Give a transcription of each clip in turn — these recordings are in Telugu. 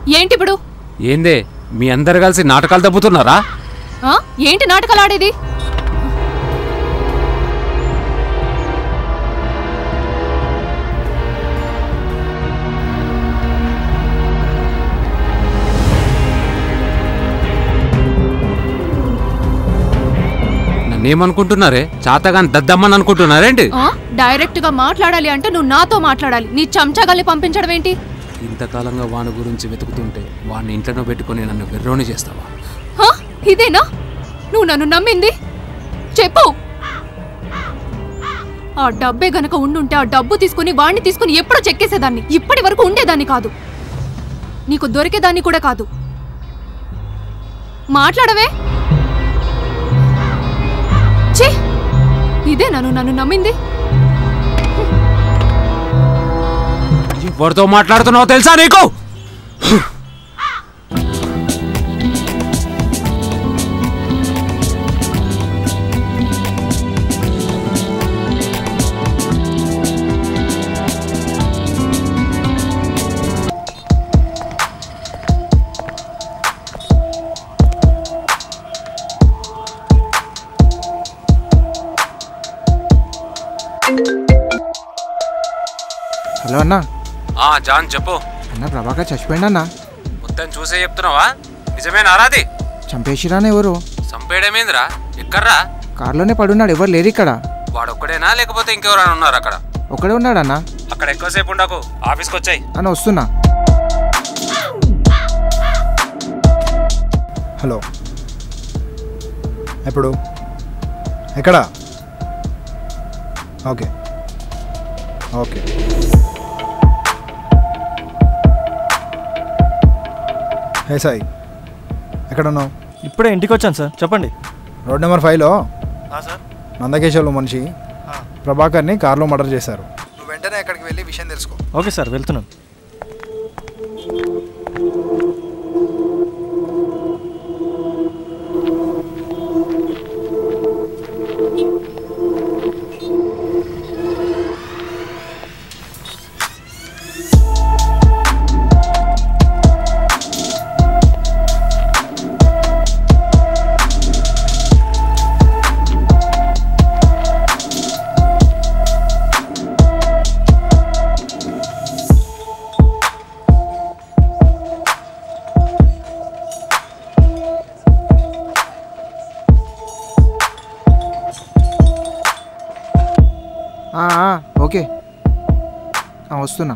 ఏంటి ఇప్పుడు? ఏందే మీ అందరు కలిసి నాటకాలు దబ్బుతున్నారా? ఏంటి నాటకాలు ఆడేది? నన్నేమనుకుంటున్నారే? చాతగాని దద్దమ్మని అనుకుంటున్నారేంటి? డైరెక్ట్ గా మాట్లాడాలి అంటే నువ్వు నాతో మాట్లాడాలి. నీ చెంచాగాల్ని పంపించడం ఏంటి? ఇంతకాలంగా వాని గురించి వెతుకుతుంటే వాడిని ఇంట్లోనో పెట్టుకుని నన్ను వెర్రోని చేస్తావా? ఇదేనా నువ్వు నన్ను నమ్మింది? చెప్పు. ఆ డబ్బే గనక ఉండుంటే ఆ డబ్బు తీసుకుని వాణ్ణి తీసుకుని ఎప్పుడో చెక్కేసేదాన్ని. ఇప్పటి వరకు ఉండేదాన్ని కాదు, నీకు దొరికేదాన్ని కూడా కాదు. మాట్లాడవే. ఇదే నన్ను నమ్మింది? ఎవరితో మాట్లాడుతున్నావో తెలుసా నీకు? హలో అన్నా. జాన్ చెప్పు. అన్న ప్రభాకర్ చచ్చిపోయిందన్నా. మొత్తం చూసే చెప్తున్నావా? నిజమేనా రాది? చంపేసిరాని ఎవరు? చంపేయడమేంద్రా? ఎక్కడ్రా? కార్లోనే పడున్నాడు, ఎవరు లేరు ఇక్కడ. వాడొక్కడేనా లేకపోతే ఇంకెవరైనా ఉన్నారు అక్కడ? ఒక్కడే ఉన్నాడన్నా. అక్కడ ఎక్కువసేపు ఉండకు, ఆఫీస్కి వచ్చాయి. అన్న వస్తున్నా. హలో, ఎప్పుడు ఎక్కడ? Okay okay. హే సాయి, ఎక్కడ ఉన్నావు? ఇప్పుడే ఇంటికి వచ్చాను సార్. చెప్పండి. రోడ్ నెంబర్ 5లో సార్ నందకేశ్వర్లు మనిషి ప్రభాకర్ని కార్లో మర్డర్ చేశారు. నువ్వు వెంటనే అక్కడికి వెళ్ళి విషయం తెలుసుకో. ఓకే సార్, వెళ్తున్నాను. ఓకే వస్తున్నా.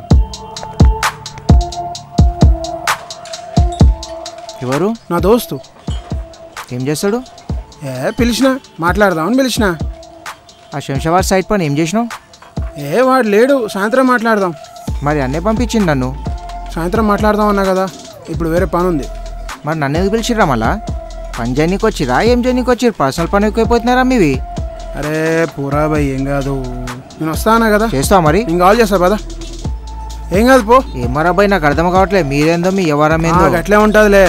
ఎవరు? నా దోస్తు. ఏం చేస్తాడు? పిలిచిన మాట్లాడదామని పిలిచిన. ఆ శంషాబాద్ సైడ్ పని ఏం చేసినావు? వాడు లేడు, సాయంత్రం మాట్లాడదాం. మరి అన్నే పంపించింది నన్ను. సాయంత్రం మాట్లాడదాం అన్నా కదా, ఇప్పుడు వేరే పని ఉంది. మరి నన్ను ఎందుకు పిలిచిర్రా? మళ్ళా పని చేయనీకి వచ్చిరా? ఏం చేయనీకి వచ్చిర్రు? పర్సనల్ పని ఎక్కువైపోతున్నారా మీవి? అరే పూరా భయ్, ఏం కాదు, నేను వస్తానా కదా. చేస్తావా మరి? నేను కాల్ చేస్తా కదా. ఏం కాదు పో. ఏమరా భయ్, నాకు అర్థం కావట్లేదు. మీరేందో మీ ఎవరమేందో అట్లే ఉంటుందిలే.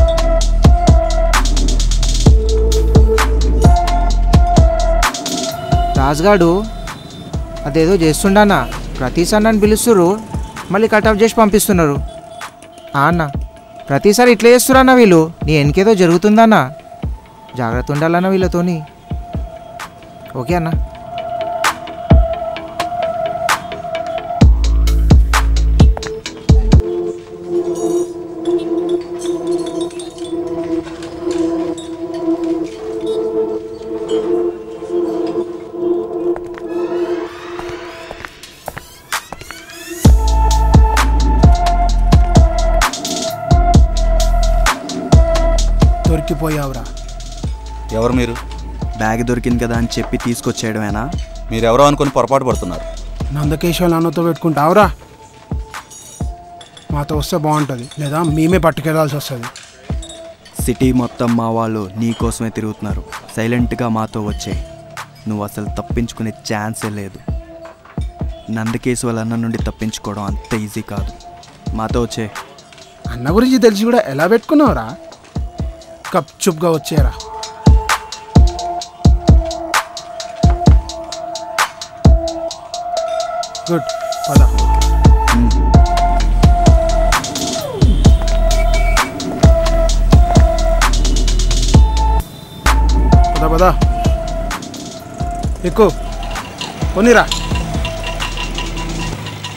రాజుగాడు అదేదో చేస్తుండన్నా, ప్రతిసారి నన్ను పిలుస్తున్నారు, మళ్ళీ కట్అఫ్ చేసి పంపిస్తున్నారు. అన్న ప్రతిసారి ఇట్లా చేస్తురన్నా వీళ్ళు. నీ వెనకేదో జరుగుతుందన్నా, జాగ్రత్త ఉండాలన్నా వీళ్ళతోని. ఓకే అన్న. దొరికిపోయావురా. ఎవరు మీరు? బ్యాగ్ దొరికింది కదా అని చెప్పి తీసుకొచ్చేయడమేనా? మీరెవరో అనుకుని పొరపాటు పడుతున్నారు. నందకేశ్వర్ అన్నతో పెట్టుకుంటావురా? మాతో వస్తే బాగుంటుంది, లేదా మేమే పట్టుకెళ్లాల్సి వస్తుంది. సిటీ మొత్తం మా వాళ్ళు నీ కోసమే తిరుగుతున్నారు. సైలెంట్గా మాతో వచ్చే. నువ్వు అసలు తప్పించుకునే ఛాన్సే లేదు. నందకేశ్వర్ అన్న నుండి తప్పించుకోవడం అంత ఈజీ కాదు. మాతో వచ్చే. అన్న గురించి తెలిసి కూడా ఎలా పెట్టుకున్నావురా? కప్ చుప్గా వచ్చేరా. గుడ్, పద. పదా ఎక్కువ పోనీరా